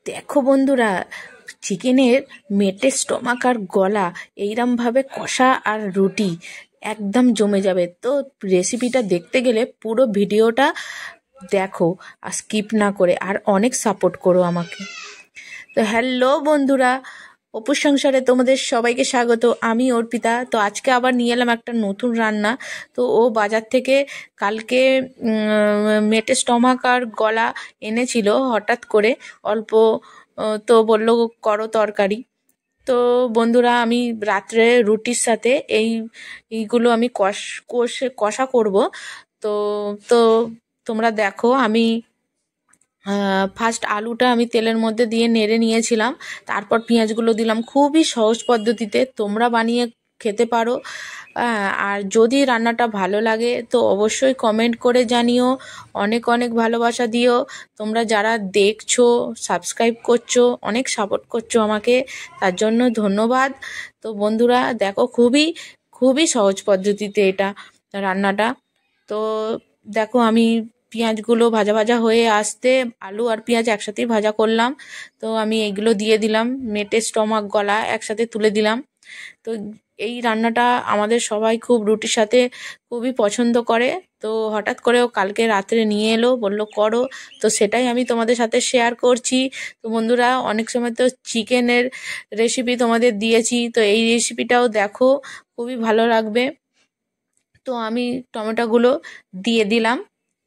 দেখো বন্ধুরা, চিকেনের মেটে স্টমাক আর গলা এইরমভাবে কষা আর রুটি একদম জমে যাবে। তো রেসিপিটা দেখতে গেলে পুরো ভিডিওটা দেখো আর স্কিপ না করে, আর অনেক সাপোর্ট করো আমাকে। তো হ্যালো বন্ধুরা, অপুর সংসারে তোমাদের সবাইকে স্বাগত। আমি অর্পিতা। তো আজকে আবার নিয়ে এলাম একটা নতুন রান্না। তো ও বাজার থেকে কালকে মেটে স্টমাক আর গলা এনেছিল হঠাৎ করে অল্প। তো বললো করো তরকারি। তো বন্ধুরা, আমি রাত্রে রুটির সাথে এইগুলো আমি কষা করব। তো তো তোমরা দেখো, আমি ফার্স্ট আলুটা আমি তেলের মধ্যে দিয়ে নেড়ে নিয়েছিলাম, তারপর পেঁয়াজগুলো দিলাম। খুবই সহজ পদ্ধতিতে তোমরা বানিয়ে খেতে পারো। আর যদি রান্নাটা ভালো লাগে তো অবশ্যই কমেন্ট করে জানিও, অনেক অনেক ভালোবাসা দিও। তোমরা যারা দেখছো, সাবস্ক্রাইব করছো, অনেক সাপোর্ট করছো আমাকে, তার জন্য ধন্যবাদ। তো বন্ধুরা দেখো, খুবই খুবই সহজ পদ্ধতিতে এটা রান্নাটা। তো দেখো, আমি পেঁয়াজগুলো ভাজা ভাজা হয়ে আসতে আলু আর পেঁয়াজ একসাথেই ভাজা করলাম। তো আমি এগুলো দিয়ে দিলাম, মেটে স্টমাক গলা একসাথে তুলে দিলাম। তো এই রান্নাটা আমাদের সবাই খুব রুটির সাথে খুবই পছন্দ করে। তো হঠাৎ করে ও কালকে রাত্রে নিয়ে এলো, বললো করো। তো সেটাই আমি তোমাদের সাথে শেয়ার করছি। তো বন্ধুরা, অনেক সময় তো চিকেনের রেসিপি তোমাদের দিয়েছি, তো এই রেসিপিটাও দেখো, খুবই ভালো লাগবে। তো আমি টমেটোগুলো দিয়ে দিলাম,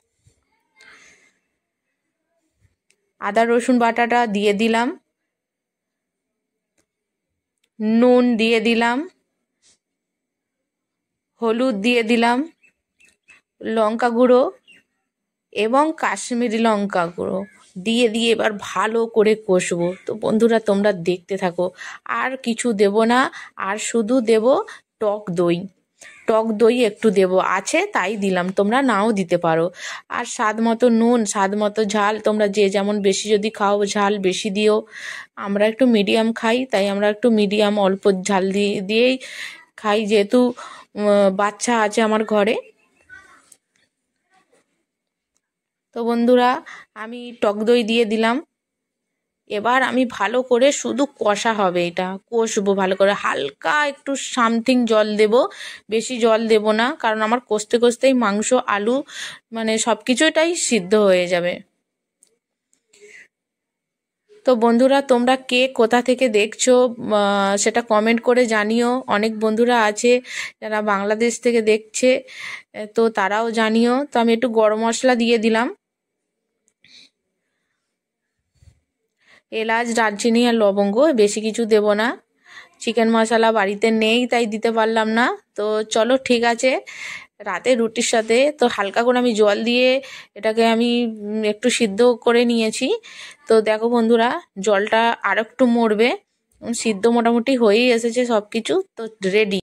আদা রসুন বাটাটা দিয়ে দিলাম, নুন দিয়ে দিলাম, হলুদ দিয়ে দিলাম, লঙ্কা গুঁড়ো এবং কাশ্মীরি লঙ্কা গুঁড়ো দিয়ে এবার ভালো করে কষবো। তো বন্ধুরা, তোমরা দেখতে থাকো। আর কিছু দেব না, আর শুধু দেব টক দই। টক দই একটু দেব, আছে তাই দিলাম, তোমরা নাও দিতে পারো। আর স্বাদ মতো নুন, স্বাদ মতো ঝাল, তোমরা যে যেমন বেশি যদি খাও ঝাল বেশি দিও। আমরা একটু মিডিয়াম খাই, তাই আমরা একটু মিডিয়াম অল্প ঝাল দিয়েই খাই, যেহেতু বাচ্চা আছে আমার ঘরে। তো বন্ধুরা, আমি টক দই দিয়ে দিলাম। এবার আমি ভালো করে শুধু কষা হবে, এটা কষবো ভালো করে। হালকা একটু সামথিং জল দেব, বেশি জল দেব না, কারণ আমার কষতে কষতেই মাংস আলু মানে সব কিছুটাই সিদ্ধ হয়ে যাবে। তো বন্ধুরা, তোমরা কে কোথা থেকে দেখছো সেটা কমেন্ট করে জানিও। অনেক বন্ধুরা আছে যারা বাংলাদেশ থেকে দেখছে, তো তারাও জানিও। তো আমি একটু গরম মশলা দিয়ে দিলাম, এলাচ, দারচিনি আর লবঙ্গ, বেশি কিছু দেব না। চিকেন মশলা বাড়িতে নেই তাই দিতে পারলাম না। তো চলো, ঠিক আছে। রাতে রুটির সাথে তো হালকা করে আমি জল দিয়ে এটাকে আমি একটু সিদ্ধ করে নিয়েছি। তো দেখো বন্ধুরা, জলটা আর একটু মরবে, সিদ্ধ মোটামুটি হয়েই এসেছে সব কিছু, তো রেডি।